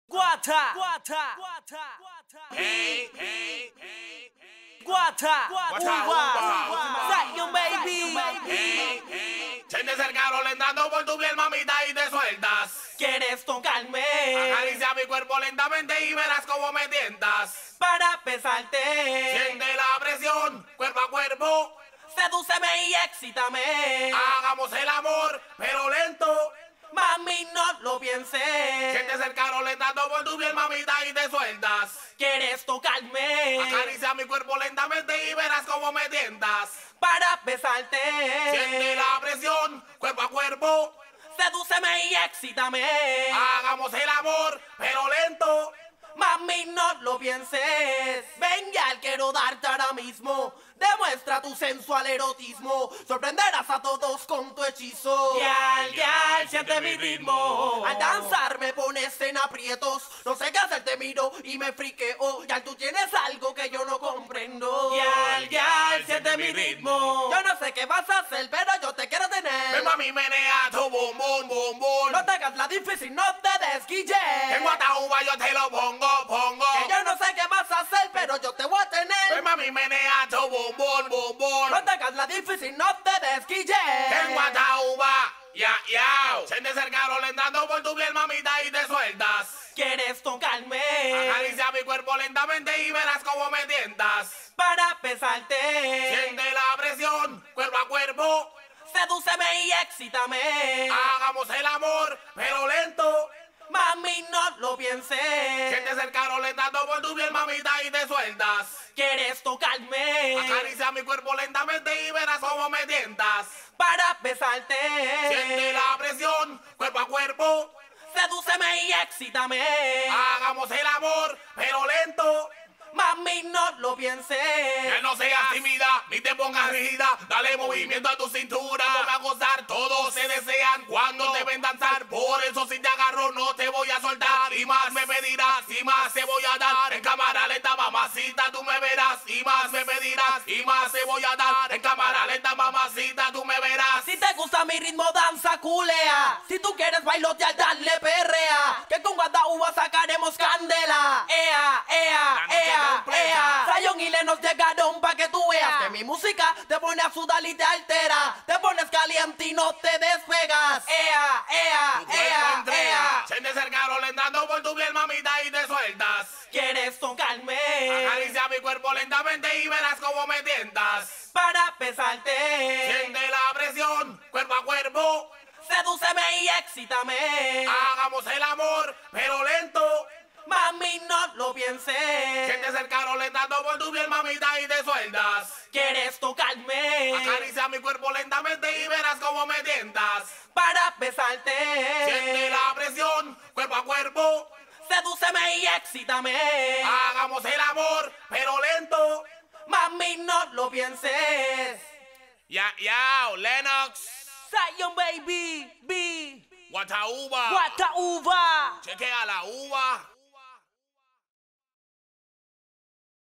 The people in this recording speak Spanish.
Guata, Hey, hey, hey, Guata, Guata, Zion baby. hey, hey. Sientes el calor entrando por tu piel, mamita, y te sueltas. ¿Quieres tocarme? Acaricia mi cuerpo lentamente y verás cómo me tientas. Para besarte. Siente la presión, cuerpo a cuerpo. Sedúceme y excítame. Hagamos el amor, pero lento. Mami, no lo pienses. Sientes el calor entrando por tu piel, mamita, y te sueltas. ¿Quieres tocarme? Acaricia mi cuerpo lentamente y verás cómo me tientas. Para besarte. Siente la presión, cuerpo a cuerpo. Sedúceme y excítame. Hagamos el amor, pero lento. Mami, no lo pienses. Ven ya, quiero darte ahora mismo. Demuestra tu sensual erotismo. Sorprenderás a todos con tu hechizo. Yal, siente mi ritmo. Al danzar me pones en aprietos. No sé qué hacer, te miro y me friqueo. Yal, tú tienes algo que yo no comprendo. Yal, siente mi ritmo. Yo no sé qué vas a hacer, pero yo te quiero tener. Ven mami, menea tu bum bum bum bum. No te hagas la difícil, no te desquilles. En Guataúba yo te lo pongo. Que yo no sé qué vas a hacer, pero yo te voy a tener. Ven mami, menea tu bum bum bum bum. No te hagas la difícil, no te desquilles. En Guataúba, ya. Sientes el calor entrando por tu piel, mamita, y te sueltas. ¿Quieres tocarme? Acaricia mi cuerpo lentamente y verás cómo me tientas. Para besarte. Siente la presión, cuerpo a cuerpo. Sedúceme y excítame. Hagamos el amor, pero lento. Mami, no lo pienses. Sientes el calor entrando por tu piel, mamita, y te sueltas. ¿Quieres tocarme? Acaricia mi cuerpo lentamente y verás cómo me tientas. Para besarte. Siente la presión, cuerpo a cuerpo. Sedúceme y excítame. Hagamos el amor, pero lento. Mami, no lo pienses. Que no seas tímida, ni te pongas rígida. Dale movimiento a tu cintura. Ponme a gozar, todos se desean cuando te ven danzar. Por eso si te agarro no te voy a soltar. Y más me pedirás, y más te voy a dar. En cámara lenta, mamacita, tú me verás. Y más me pedirás, y más te voy a dar. En cámara lenta, mamacita, tú me verás. Si te gusta mi ritmo, danza, culea. Si tú quieres bailotear, dale perrea. Que con Guataúba sacaremos candela. Ea. Zion y Lennox llegaron pa' que tú veas que mi música te pone a sudar y te altera. Te pones caliente y no te despegas. Tu cuerpo entrega. Sientes el calor entrando por tu piel, mamita, y te sueltas. ¿Quieres tocarme? Acaricia mi cuerpo lentamente y verás cómo me tientas. Para besarte. Siente la presión, cuerpo a cuerpo. Sedúceme y excítame. Hagamos el amor, pero lento. Mami, no lo pienses. Sientes el calor entrando por tu piel, mamita, y te sueltas. ¿Quieres tocarme? Acaricia mi cuerpo lentamente y verás cómo me tientas. Para besarte. Siente la presión, cuerpo a cuerpo. Sedúceme y excítame. Hagamos el amor, pero lento. Mami, no lo pienses. Ya, Lennox. Zion baby, Guataúba. Guataúba. Chequea la uva.